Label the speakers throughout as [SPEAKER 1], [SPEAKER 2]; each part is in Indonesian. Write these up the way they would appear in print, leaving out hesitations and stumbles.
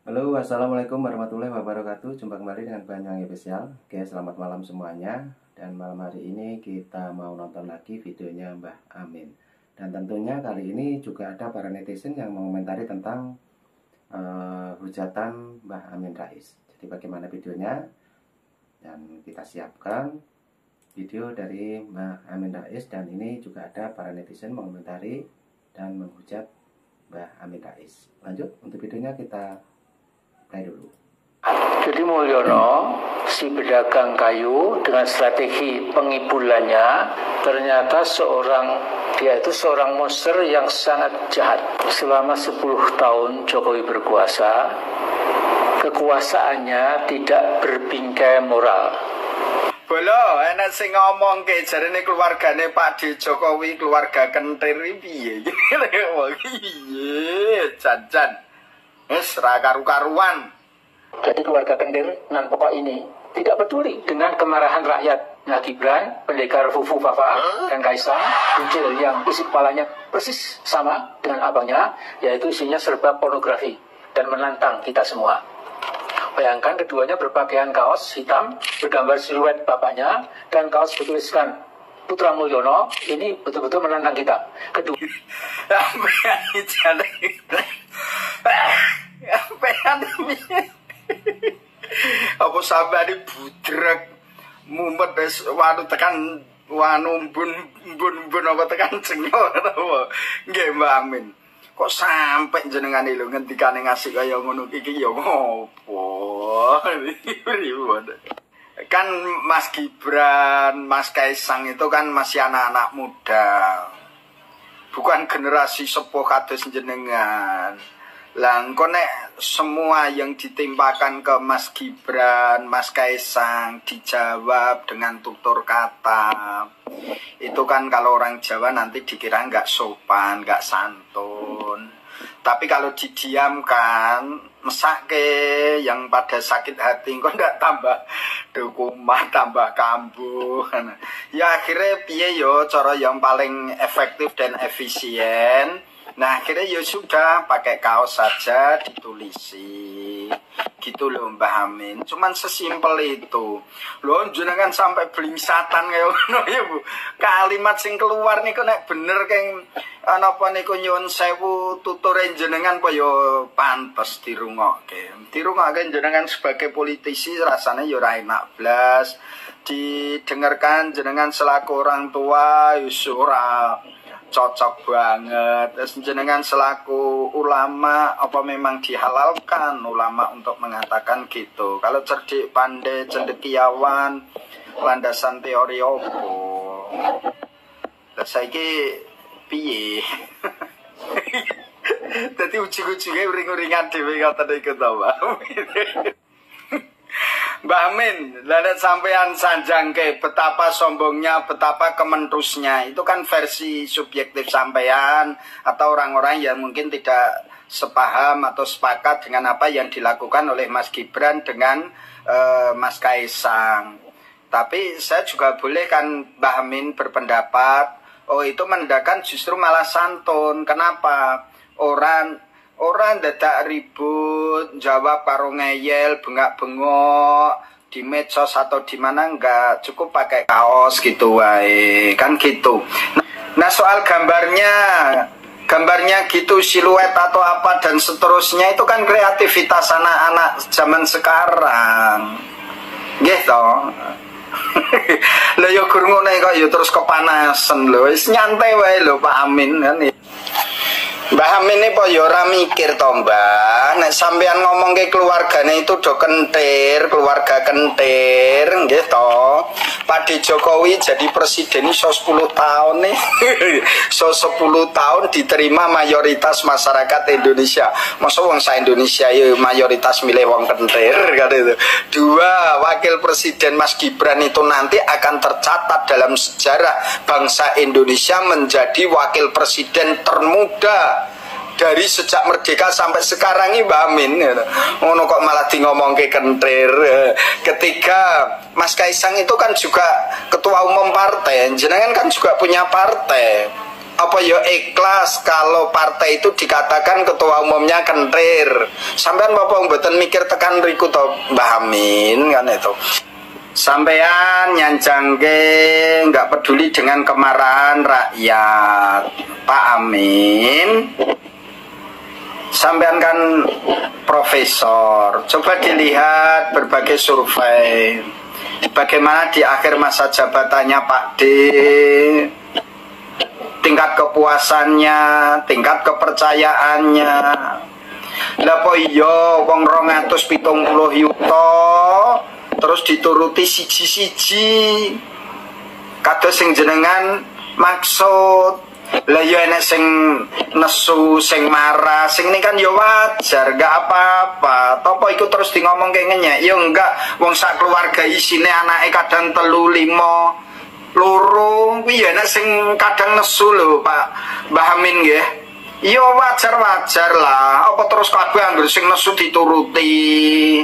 [SPEAKER 1] Halo, assalamualaikum warahmatullahi wabarakatuh. Jumpa kembali dengan Banyang Spesial. Oke, selamat malam semuanya. Dan malam hari ini kita mau nonton lagi videonya Mbah Amin. Dan tentunya kali ini juga ada para netizen yang mengomentari tentang hujatan Mbah Amin Rais. Jadi bagaimana videonya? Dan kita siapkan video dari Mbah Amin Rais. Dan ini juga ada para netizen mengomentari dan menghujat Mbah Amin Rais. Lanjut, untuk videonya kita dulu.
[SPEAKER 2] Jadi Mulyono, si pedagang kayu, dengan strategi pengibulannya, ternyata dia itu seorang monster yang sangat jahat. Selama 10 tahun Jokowi berkuasa, kekuasaannya tidak berbingkai moral.
[SPEAKER 3] Bolo, enak sing ngomong ke jarene keluargane Pak D Jokowi keluarga kentir piye? Piye, jan-jan. Wis ra karu-karuan.
[SPEAKER 2] Jadi keluarga kentir nan pokok ini tidak peduli dengan kemarahan rakyat. Nah, Gibran, pendekar Fufu Fafa, dan Kaisang, Kuncil yang isi kepalanya persis sama dengan abangnya, yaitu isinya serba pornografi dan menantang kita semua. Bayangkan keduanya berpakaian kaos hitam bergambar siluet bapaknya dan kaos bertuliskan Putra Mulyono, ini betul-betul menantang kita. Kedua
[SPEAKER 3] apa sampai di budrek mumpet wis wanu tekan wanu bun apa tekan cengol apa nggih Mbak Amin. Kok sampai jenengan lho ngendikane ngasih kaya ngono iki ya opo kan Mas Gibran, Mas Kaisang itu kan masih anak-anak muda, bukan generasi sepuh kados jenengan. Lah engko nek semua yang ditimpakan ke Mas Gibran, Mas Kaisang dijawab dengan tutur kata, itu kan kalau orang Jawa nanti dikira nggak sopan, nggak santun. Tapi kalau didiamkan, mesake yang pada sakit hati kok ndak tambah dukumah, tambah kambuh. Ya akhirnya piye yo cara yang paling efektif dan efisien. Nah akhirnya ya sudah pakai kaos saja ditulisi gitu loh Mbah Amin. Cuman sesimpel itu loh, jenengan sampai blingsatan kayak ngono ya Bu. Kalimat sing keluar niku nek bener keng napa niku nyuwun sewu tuture jenengan apa ya pantes dirungokke. Dirungokke jenengan sebagai politisi rasanya ya ora enak blas. Didengarkan jenengan selaku orang tua ya ora cocok banget. Terus jenengan selaku ulama apa memang dihalalkan ulama untuk mengatakan gitu? Kalau cerdik pandai cendekiawan landasan teori opo? Lah saiki piye? Dadi ujug-ujuge uring-uringan dhewe ngoten iku to, Mbak. Mbak Amin, lalu sampean sanjangke betapa sombongnya, betapa kementusnya. Itu kan versi subjektif sampean atau orang-orang yang mungkin tidak sepaham atau sepakat dengan apa yang dilakukan oleh Mas Gibran dengan Mas Kaisang. Tapi saya juga boleh kan Mbak Amin berpendapat, oh itu menandakan justru malah santun. Kenapa? Orang dadak ribut, jawab karo ngeyel, bengak-bengok di medsos atau di mana enggak, cukup pakai kaos gitu wae, kan gitu. Nah soal gambarnya gitu siluet atau apa dan seterusnya itu kan kreativitas anak-anak zaman sekarang. Gitu. Lah yo gur ngono kok yo terus kepanasan lho. Wis nyantai wae lho Pak Amin kan. Mbah Amin ini po yo ora mikir to Mbah, nek sampean ngomong ke keluargane itu do kentir, keluarga kentir nggih to. Pak D Jokowi jadi presiden iso 10 tahun nih. So 10 tahun diterima mayoritas masyarakat Indonesia. Masa wong sa Indonesia yo mayoritas milih wong kentir kan itu. Dua, wakil presiden Mas Gibran itu nanti akan tercatat dalam sejarah bangsa Indonesia menjadi wakil presiden termuda dari sejak merdeka sampai sekarang ini Mbak Amin. Ngono kok malah di ngomong ke kentir. Ketika Mas Kaisang itu kan juga ketua umum partai, jenengan kan juga punya partai. apa ya ikhlas kalau partai itu dikatakan ketua umumnya kentir. Sampean bapak mboten mikir tekan riku to Mbah Amin kan itu. Sampean nyanjangke nggak peduli dengan kemarahan rakyat Pak Amin. Sampean kan profesor, coba dilihat berbagai survei bagaimana di akhir masa jabatannya Pak D, tingkat kepuasannya, tingkat kepercayaannya. Lah po iya wong 270 yuta terus dituruti siji-siji kados sing jenengan maksud. Lah ya enek sing nesu, sing marah, sing ini kan ya wajar, gak apa-apa. Topo iku terus di ngomong kayak ngenyek, ya enggak. Wong sak keluarga isine anake kadang 3, 5, loro, kuwi ya enek sing kadang nesu lho, Pak Mbah Amin nggih. Ya wajar-wajar lah. Apa terus kabeh anggere sing nesu dituruti?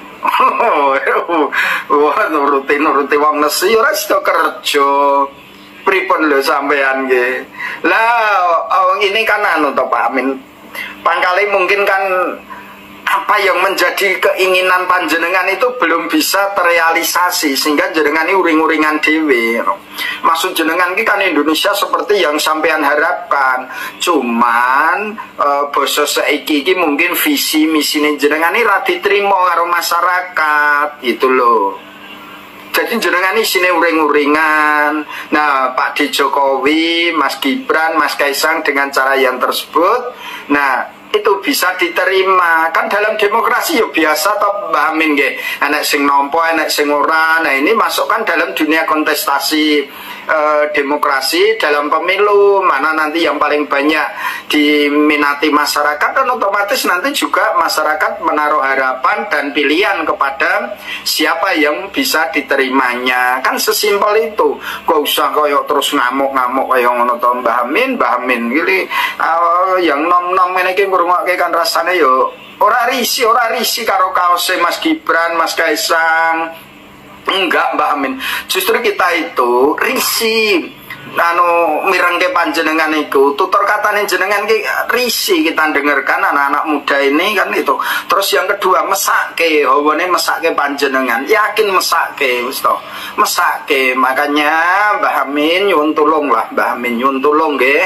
[SPEAKER 3] Wah, nuruti wong nesu ya ora sida kerja. Pripun lho sampean nggih. Lah ini kan anu to Pak Amin. Pangkali mungkin kan apa yang menjadi keinginan panjenengan itu belum bisa terrealisasi sehingga jenengan ini uring-uringan dhewe. Maksud jenengan ini kan Indonesia seperti yang sampean harapkan. Cuman basa saiki iki mungkin visi misine jenengan ini ra diterima karo masyarakat gitu loh. Jadi jenengan ini sini uring-uringan. Nah Pak D Jokowi, Mas Gibran, Mas Kaisang dengan cara yang tersebut, nah itu bisa diterima. Kan dalam demokrasi ya biasa toh Mbak Amin nggih. Enek sing nampa, enek sing ora. Nah ini masukkan dalam dunia kontestasi demokrasi dalam pemilu, mana nanti yang paling banyak diminati masyarakat, dan otomatis nanti juga masyarakat menaruh harapan dan pilihan kepada siapa yang bisa diterimanya. Kan sesimpel itu. Gak usah koyok terus ngamuk-ngamuk kayak ngono to Mbah Amin gini yang nom-nom ini ngrungokke kan rasanya yo ora risi karo kaose Mas Gibran, Mas Kaisang. Enggak Mbak Amin, justru kita itu risi mirengke panjenengan itu tutur katane jenengan ki risi kita dengarkan anak-anak muda ini kan itu. Terus yang kedua mesake hawane mesake panjenengan, yakin mesake wis to mesake. Makanya Mbah Amin nyuwun tulung lah, Mbah Amin nyuwun tulung nggih.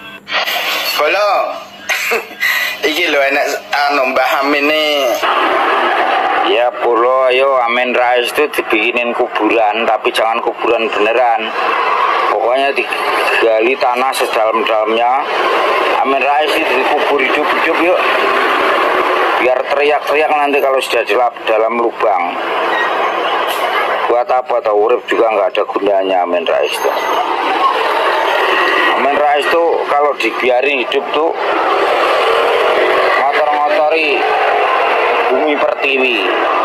[SPEAKER 3] Halo iki lho enak Mbah Amin nih.
[SPEAKER 4] Ya Polo, ayo Amin Rais itu dibikinin kuburan, tapi jangan kuburan beneran. Pokoknya digali tanah sedalam-dalamnya. Amin Rais itu dikubur hidup-hidup yuk. Biar teriak-teriak nanti kalau sudah jelap dalam lubang. Buat apa tau urip juga nggak ada gunanya Amin Rais itu. Amin Rais itu kalau dibiarin hidup tuh ngotor-ngotori bumi pertiwi.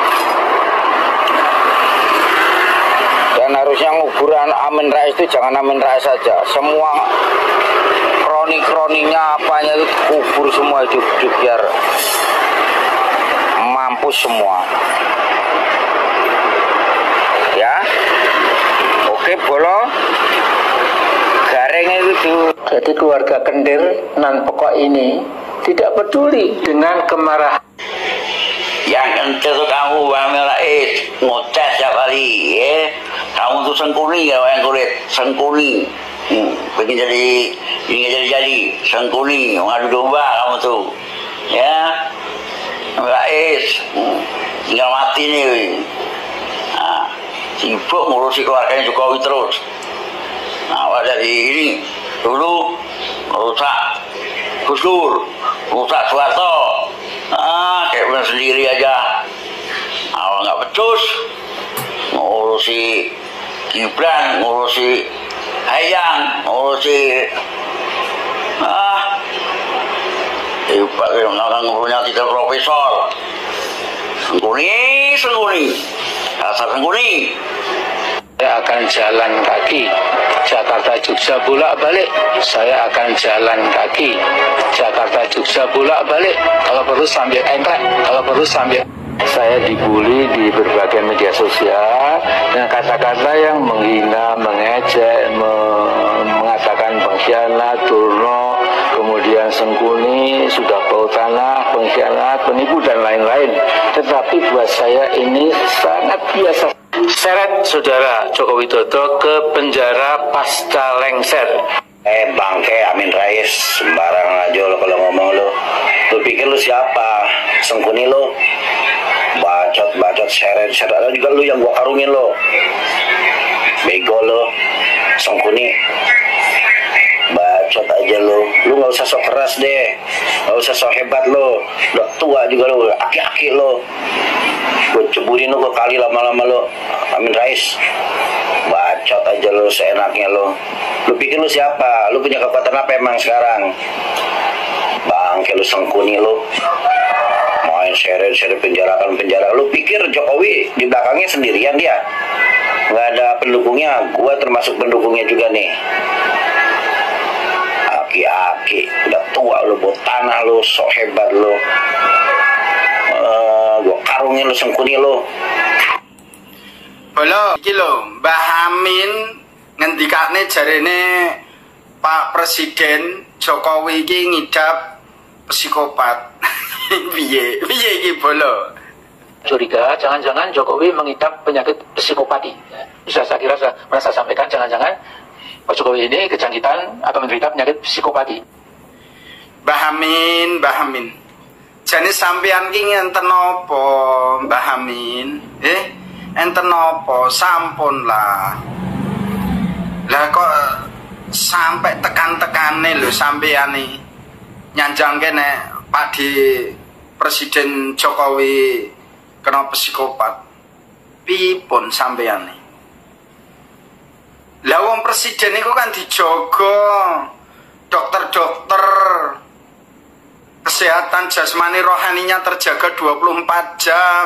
[SPEAKER 4] Dan harusnya nguburan Amin Rais itu jangan Amin Rais saja, semua kroni-kroninya apanya itu kubur semua hidup-hidup biar mampus semua ya. Oke Bolo garing itu.
[SPEAKER 2] Jadi keluarga Kendir nan pokok ini tidak peduli dengan kemarahan.
[SPEAKER 4] Yang kentir tuh kamu Amin Rais ngoceh setiap hari ya. Kamu tuh sengkuni ya yang kulit sengkuni. Pengen jadi sengkuni ngadu domba kamu tuh ya. Amin Rais tinggal mati nih. Nah, sibuk ngurusi keluarganya Jokowi terus. Nah, dari ini dulu rusak Gus Dur, rusak Soeharto. Kayak bener sendiri aja. Awal nggak becus, ngurusi Gibran, ngurusi Hayang, ngurusi hebat ya, orang ngurunya titel profesor. Sengkuni, rasa sengkuni.
[SPEAKER 2] Saya akan jalan kaki Jakarta Jogja bolak-balik. Saya akan jalan kaki Jakarta Jogja bolak-balik. Kalau perlu sambil engklek, kalau perlu sambil. Saya dibully di berbagai media sosial dengan kata-kata yang menghina, mengejek, mengatakan pengkhianat, tanah, pengkhianat, penipu dan lain-lain. Tetapi buat saya ini sangat biasa. Seret saudara Joko Widodo ke penjara pasca lengser.
[SPEAKER 4] Bangke Amin Rais, sembarangan aja lo kalau ngomong lo. Lu pikir lu siapa? Sengkuni lo. Bacot seret ada juga lu yang gua karungin lo. Bego lo. Sengkuni. Bacot aja lo. Lu nggak usah sok keras deh. Nggak usah sok hebat lo. Udah tua juga lo. Aki-aki lo. Gue ceburin lo ke kali lama-lama lo. Amin Rais. Bacot aja lo seenaknya lo. Lu pikir lu siapa? Lu punya kekuatan apa emang sekarang? Bangke lu Sengkuni lu. Main seret penjara. Lu pikir Jokowi di belakangnya sendirian dia? Nggak ada pendukungnya. Gua termasuk pendukungnya juga nih. Aki-aki, udah tua lu, bawa tanah lu, sok hebat lu. Gua karungin lu Sengkuni lu.
[SPEAKER 3] Halo, iki lho, Mbah Amin ngendikane jarene Pak Presiden Jokowi iki ngidap psikopat. Piye iki bolo?
[SPEAKER 2] Curiga jangan-jangan Jokowi mengidap penyakit psikopati. Bisa saya kira saya merasa sampaikan jangan-jangan Pak Jokowi ini kejangkitan atau menderita penyakit psikopati.
[SPEAKER 3] Mbah Amin. Jane sampean ki ngenten napa, Mbah Amin? Enten napa? Sampun lah. Lah kok sampai tekan-tekane lho sampean iki nyanjangke nek Pak di Presiden Jokowi kena psikopat. Pipun sampean iki? Lah wong presiden iku kan dijogo dokter-dokter kesehatan jasmani rohaninya terjaga 24 jam.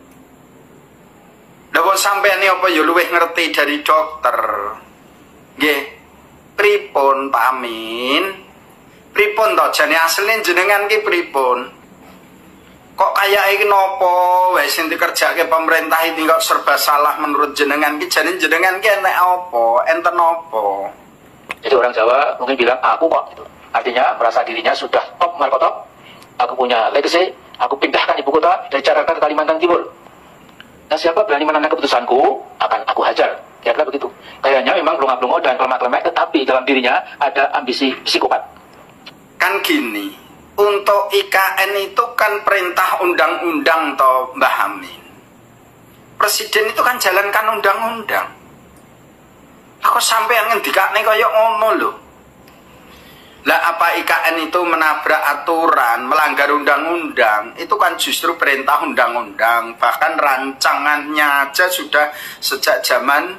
[SPEAKER 3] Lah wong sampean iki apa ya luwih ngerti dari dokter? Nggih, pripun Pak Amin? Pripun to jane asline jenengan ki pripun? Kok kayak iki nopo wis sing dikerjake pemerintah iki kok serba salah menurut jenengan ki jane jenengan ki enek apa? Enten apa?
[SPEAKER 2] Jadi orang Jawa mungkin bilang aku kok gitu. Artinya merasa dirinya sudah top markotop. Aku punya legacy, aku pindahkan ibu kota dari Jakarta ke Kalimantan Timur. Nah, siapa berani menentang keputusanku akan aku hajar. Kira-kira begitu. Kayaknya memang blonga-blongo dan klemak-klemak, tetapi dalam dirinya ada ambisi psikopat.
[SPEAKER 3] Kan gini, untuk IKN itu kan perintah undang-undang toh Mbah Amin. Presiden itu kan jalankan undang-undang. Aku sampai yang ngendikane kaya ngono lho. Lah apa IKN itu menabrak aturan, melanggar undang-undang? Itu kan justru perintah undang-undang. Bahkan rancangannya aja sudah sejak zaman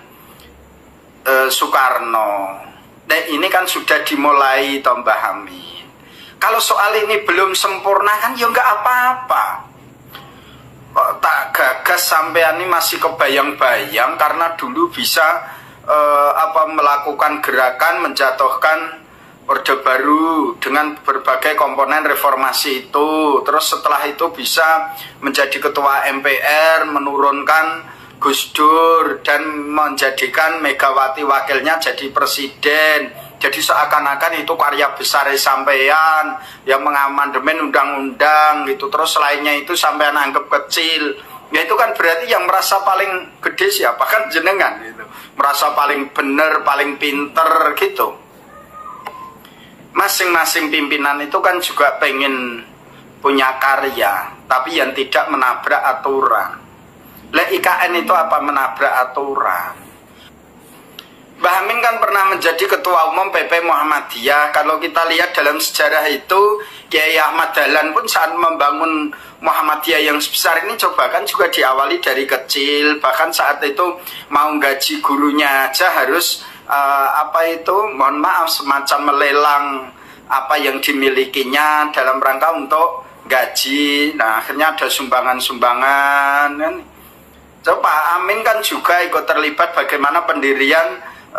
[SPEAKER 3] Soekarno. Nah ini kan sudah dimulai toh Mbah Amin. Kalau soal ini belum sempurna kan ya nggak apa-apa. Kok tak gagas sampean ini masih kebayang-bayang karena dulu bisa melakukan gerakan menjatuhkan Orde Baru dengan berbagai komponen reformasi itu. Terus setelah itu bisa menjadi ketua MPR, menurunkan Gus Dur dan menjadikan Megawati wakilnya jadi presiden. Jadi seakan-akan itu karya besar sampean yang mengamandemen undang-undang gitu. Terus lainnya itu sampean anggap kecil. Ya itu kan berarti yang merasa paling gede siapa? Kan jenengan gitu. Merasa paling bener, paling pinter gitu. Masing-masing pimpinan itu kan juga pengen punya karya, tapi yang tidak menabrak aturan. Lah IKN itu apa menabrak aturan? Mbah Amin kan pernah menjadi ketua umum PP Muhammadiyah. Kalau kita lihat dalam sejarah itu, Kiai Ahmad Dahlan pun saat membangun Muhammadiyah yang sebesar ini coba kan juga diawali dari kecil. Bahkan saat itu mau gaji gurunya aja harus mohon maaf semacam melelang apa yang dimilikinya dalam rangka untuk gaji. Nah akhirnya ada sumbangan-sumbangan kan. Coba Amin kan juga ikut terlibat bagaimana pendirian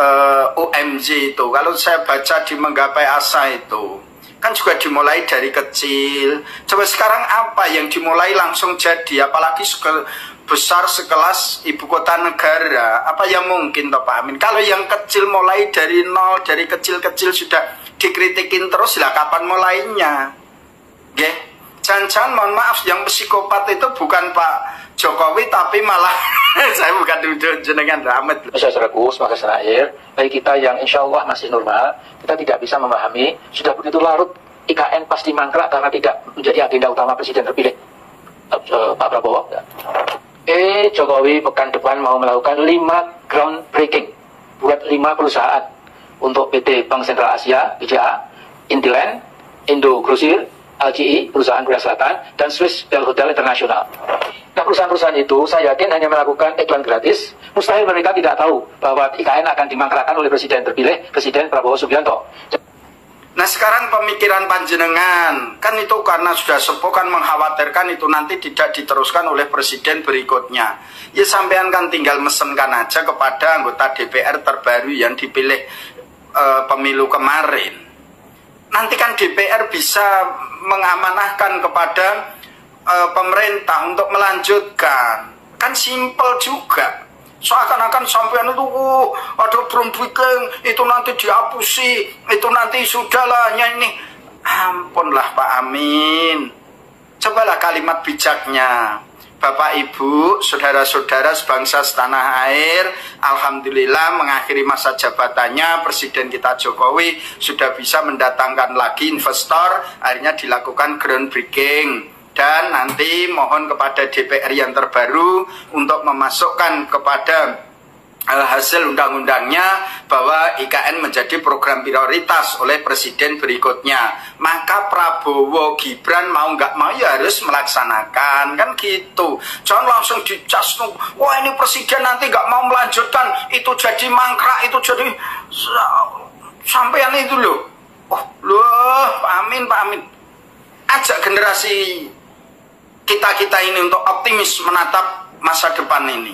[SPEAKER 3] UMJ itu. Kalau saya baca di Menggapai Asa itu kan juga dimulai dari kecil. Coba sekarang apa yang dimulai langsung jadi, apalagi besar sekelas ibu kota negara, apa yang mungkin toh Pak Amin? Kalau yang kecil mulai dari nol, dari kecil-kecil sudah dikritikin terus, lah kapan mulainya? Nggih. jangan-jangan mohon maaf yang psikopat itu bukan Pak Jokowi tapi malah saya bukan duduk jenengan Rahmat.
[SPEAKER 2] Saudaraku, sebagai akhir, bagi kita yang insya Allah masih normal, kita tidak bisa memahami sudah begitu larut IKN pasti mangkrak karena tidak menjadi agenda utama Presiden terpilih Pak Prabowo. Jokowi pekan depan mau melakukan 5 groundbreaking buat 5 perusahaan untuk PT Bank Sentral Asia, BCA, Intiland, Indo Grosir, LGI, perusahaan Korea Selatan, dan Swiss Bell Hotel International. Nah, perusahaan-perusahaan itu saya yakin hanya melakukan iklan gratis. Mustahil mereka tidak tahu bahwa IKN akan dimangkrakkan oleh Presiden terpilih, Presiden Prabowo Subianto.
[SPEAKER 3] Nah sekarang pemikiran panjenengan kan itu karena sudah sepuh kan mengkhawatirkan itu nanti tidak diteruskan oleh presiden berikutnya. Ya sampean kan tinggal mesenkan aja kepada anggota DPR terbaru yang dipilih pemilu kemarin. Nanti kan DPR bisa mengamanahkan kepada pemerintah untuk melanjutkan. Kan simpel juga. Seakan-akan sampean itu ada groundbreaking, itu nanti dihapusi, itu nanti sudahlah ini. Ampunlah Pak Amin. Cobalah kalimat bijaknya. Bapak Ibu, saudara-saudara sebangsa setanah air, alhamdulillah mengakhiri masa jabatannya Presiden kita Jokowi sudah bisa mendatangkan lagi investor, akhirnya dilakukan groundbreaking. Dan nanti mohon kepada DPR yang terbaru untuk memasukkan kepada hasil undang-undangnya bahwa IKN menjadi program prioritas oleh presiden berikutnya. Maka Prabowo Gibran mau nggak mau ya harus melaksanakan, kan gitu. Jangan langsung dicas, wah ini presiden nanti nggak mau melanjutkan, itu jadi mangkrak, itu jadi sampean itu loh. Oh loh, Pak Amin, Pak Amin. Ajak generasi kita ini untuk optimis menatap masa depan ini.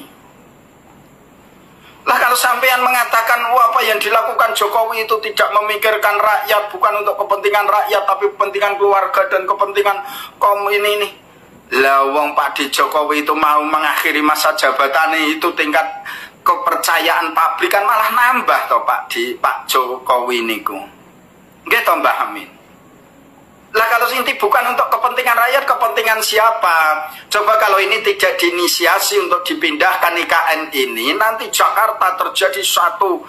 [SPEAKER 3] Lah kalau sampean mengatakan apa yang dilakukan Jokowi itu tidak memikirkan rakyat, bukan untuk kepentingan rakyat tapi kepentingan keluarga dan kepentingan kaum ini. Lah wong Pak Jokowi itu mau mengakhiri masa jabatan itu tingkat kepercayaan publik kan malah nambah toh Pak Jokowi niku. Nggih toh Mbah Amin. Lah kalau inti bukan untuk kepentingan rakyat, kepentingan siapa? Coba kalau ini tidak diinisiasi untuk dipindahkan IKN ini, nanti Jakarta terjadi satu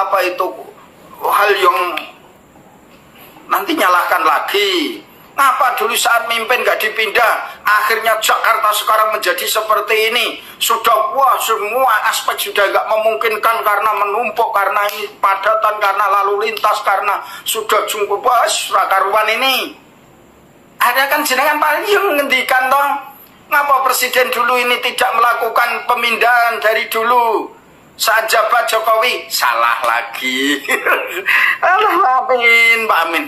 [SPEAKER 3] hal yang nanti nyalahkan lagi. Ngapa dulu saat mimpin nggak dipindah? Akhirnya Jakarta sekarang menjadi seperti ini. Sudah semua aspek sudah nggak memungkinkan karena menumpuk, karena ini padatan, karena lalu lintas, karena sudah cukup rakaruan ini. Ada kan jenengan paling yang ngendikan toh, ngapa presiden dulu ini tidak melakukan pemindahan dari dulu saat jabat Jokowi? Salah lagi. Alah Amin, Pak Amin.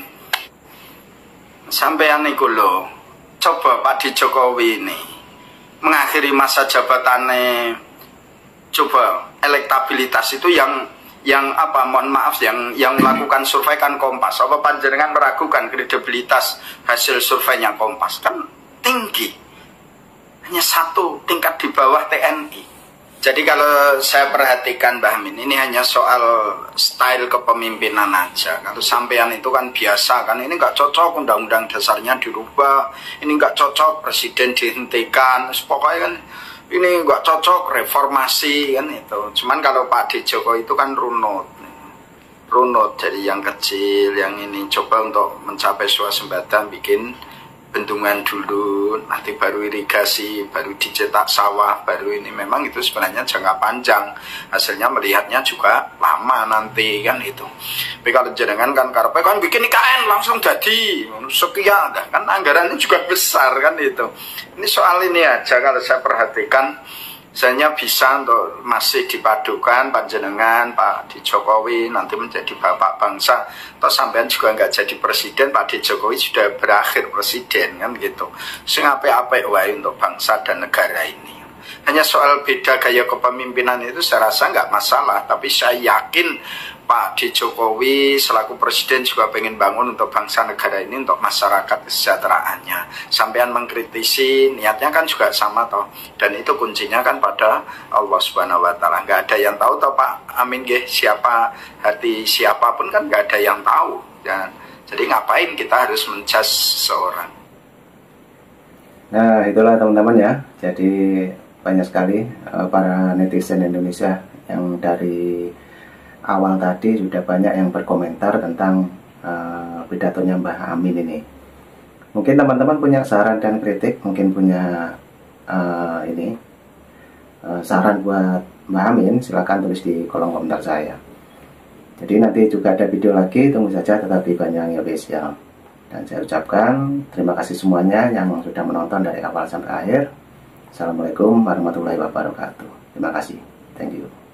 [SPEAKER 3] Sampean niku lho, coba Pak Jokowi ini mengakhiri masa jabatannya, coba elektabilitas itu yang mohon maaf yang melakukan survei kan Kompas. Apa panjenengan meragukan kredibilitas hasil surveinya Kompas? Kan tinggi, hanya 1 tingkat di bawah TNI. Jadi kalau saya perhatikan Mbah Min, ini hanya soal style kepemimpinan aja. Kalau sampean itu kan biasa kan, ini nggak cocok undang-undang dasarnya dirubah, ini nggak cocok presiden dihentikan, pokoknya kan ini nggak cocok reformasi kan itu. Cuman kalau Pak Jokowi itu kan runut dari yang kecil, yang ini coba untuk mencapai swasembada bikin bendungan dulu, nanti baru irigasi, baru dicetak sawah, baru ini. Memang itu sebenarnya jangka panjang, hasilnya melihatnya juga lama nanti kan itu. Tapi kalau jenengan kan karpe kan bikin IKN langsung jadi sekian, kan anggarannya juga besar kan itu. Ini soal ini aja kalau saya perhatikan, misalnya bisa untuk masih dipadukan panjenengan Pak Jokowi nanti menjadi bapak bangsa, atau sampean juga nggak jadi presiden, Pak Jokowi sudah berakhir presiden kan gitu. Sing apik-apik wae untuk bangsa dan negara ini. Hanya soal beda gaya kepemimpinan itu saya rasa nggak masalah, tapi saya yakin Pak Jokowi selaku presiden juga pengen bangun untuk bangsa negara ini, untuk masyarakat kesejahteraannya. Sampean mengkritisi niatnya kan juga sama toh, dan itu kuncinya kan pada Allah Subhanahu Wa Taala. Nggak ada yang tahu toh Pak Amin siapa hati siapapun kan nggak ada yang tahu. Dan jadi ngapain kita harus menjudge seorang?
[SPEAKER 1] Nah, itulah teman-teman ya. Jadi banyak sekali para netizen Indonesia yang dari awal tadi sudah banyak yang berkomentar tentang pidatonya Mbah Amin ini. Mungkin teman-teman punya saran dan kritik, mungkin punya saran buat Mbah Amin, silahkan tulis di kolom komentar saya. Jadi nanti juga ada video lagi, tunggu saja tetap di Banyuwangi Official. Dan saya ucapkan terima kasih semuanya yang sudah menonton dari awal sampai akhir. Assalamualaikum warahmatullahi wabarakatuh. Terima kasih. Thank you.